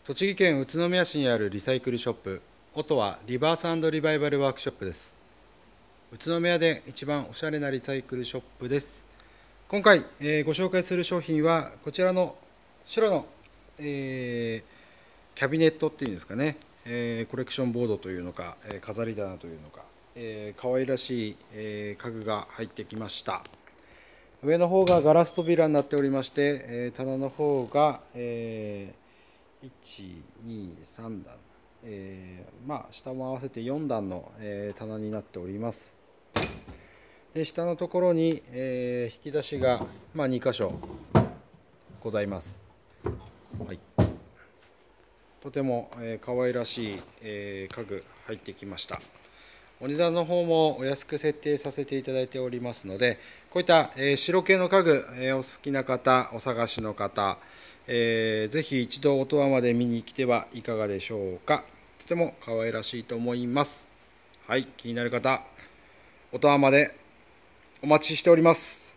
栃木県宇都宮市にあるリサイクルショップ、音はリバース&リバイバルワークショップです。宇都宮で一番おしゃれなリサイクルショップです。今回、ご紹介する商品はこちらの白の、キャビネットっていうんですかね、コレクションボードというのか、飾り棚というのか、可愛らしい、家具が入ってきました。上の方がガラス扉になっておりまして、棚の方が、1、2、3段、下も合わせて4段の、棚になっております。で下のところに、引き出しが、2箇所ございます。はい、とても、可愛らしい、家具入ってきました。お値段の方もお安く設定させていただいておりますので、こういった、白系の家具、お好きな方、お探しの方、ぜひ一度音羽まで見に来てはいかがでしょうか。とても可愛らしいと思います。はい、気になる方、音羽までお待ちしております。